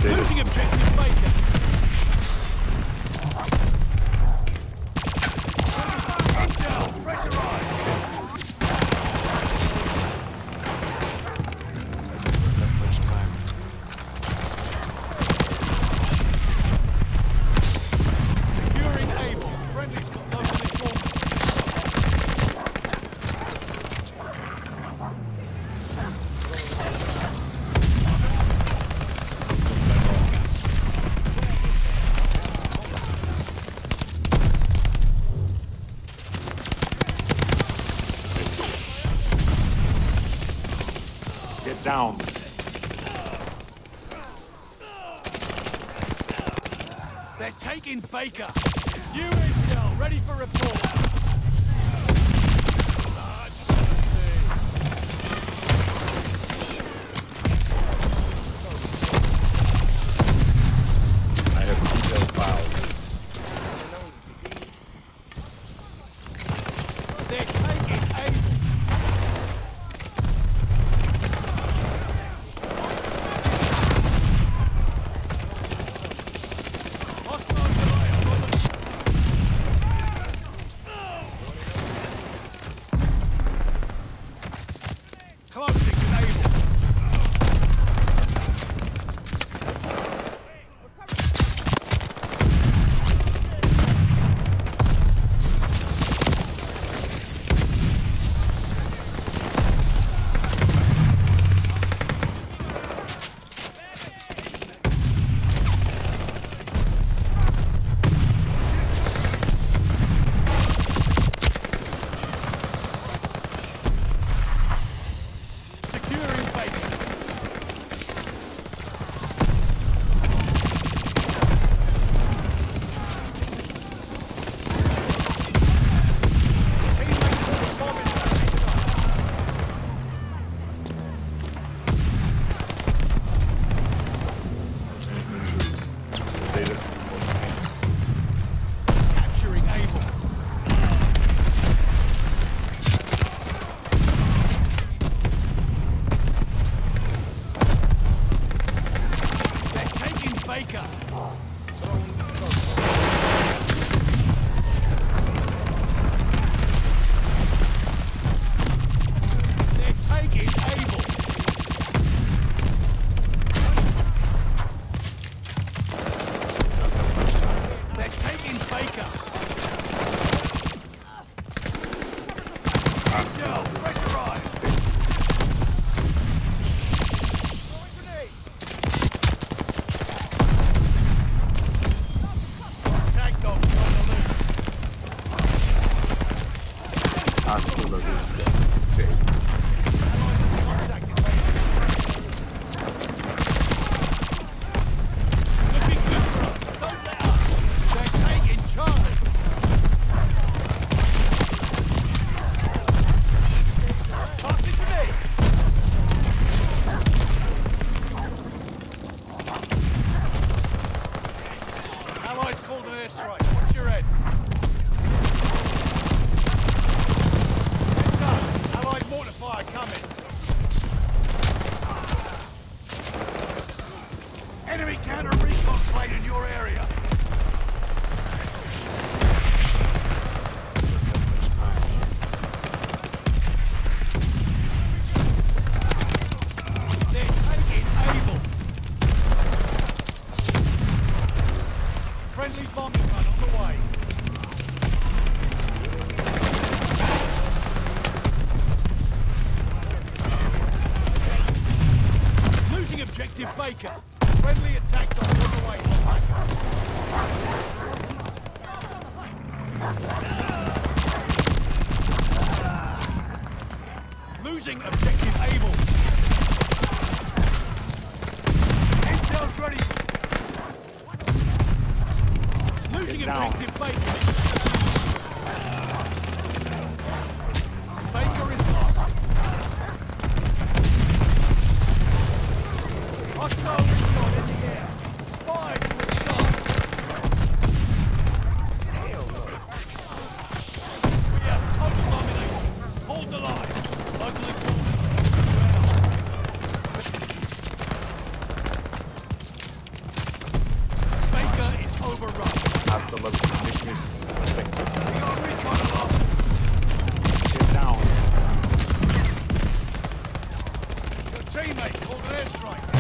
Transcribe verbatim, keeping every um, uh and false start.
Losing objective Baker. Intel, fresh arrived. Hasn't left much time. Securing Able. Friendly's got local informants. Get down. They're taking Baker. New intel, ready for report. I have detailed files. They're taking Able. Hostile delay, brother. Closing with Able. Securing Baker. Sense injuries. Data. Capturing Able. They're taking Baker. They're taking Able. They're taking Baker. Intel, fresh arrived. Tag dogs on the loose. Hostile location. Okay. Contacted Baker. Looking good for us. Don't let up. They're taking Charlie. Pass it to me. Allies called an airstrike. Watch your head. Heads up. Allied mortar fire coming. Enemy counter recon plane in your area. They're taking Able. Friendly bombing run on the way. Losing objective Baker. Friendly attack on the way. Losing objective Able. Intel's ready. Losing Get down. objective Baker. Baker is lost. Hostile recon in the air. Spies in the sky. We have total domination. Hold the line. Local informants. airstrike.